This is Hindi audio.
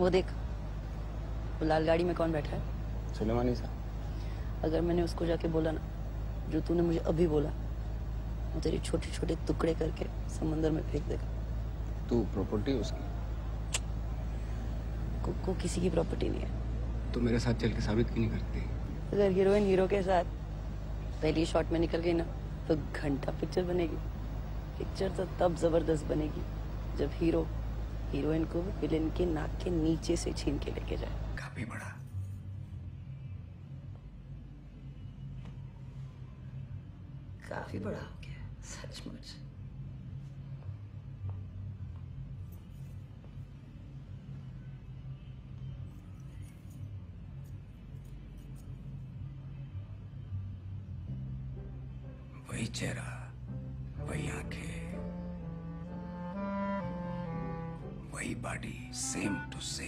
वो देख, वो लाल गाड़ी में कौन बैठा है? सुलेमानी साहब। अगर मैंने उसको जाके बोला ना जो तूने मुझे अभी बोला, वो तेरे छोटे छोटे टुकड़े करके समंदर में फेंक देगा। तू प्रॉपर्टी उसकी? को किसी की प्रॉपर्टी नहीं है। तो मेरे साथ चल के साबित क्यों नहीं करती? अगर हीरोइन हीरो के साथ पहली शॉट में निकल गई ना तो घंटा पिक्चर बनेगी। पिक्चर तो तब जबरदस्त बनेगी जब हीरो हीरोइन को विलेन के नाक के नीचे से छीन के लेके जाए। काफी बड़ा। काफी बड़ा हो गया सचमुच। वही चेहरा, वही आंखें, वही बॉडी, सेम टू सेम।